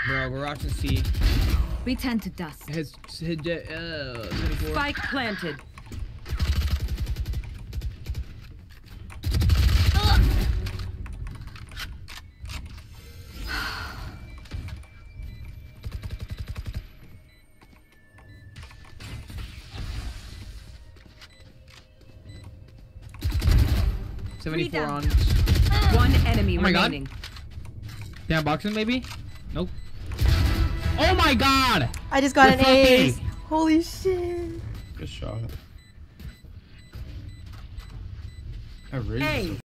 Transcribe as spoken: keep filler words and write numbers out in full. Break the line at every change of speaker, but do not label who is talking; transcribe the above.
Bro, we're watching C.
We tend to dust.
His, his, uh,
Spike planted.
seventy-four on.
One enemy
oh my
remaining.
God. Yeah, boxing maybe? Nope. Oh my God!
I just got
You're
an ace.
fucking...
Holy shit.
Good shot. I really
Hey.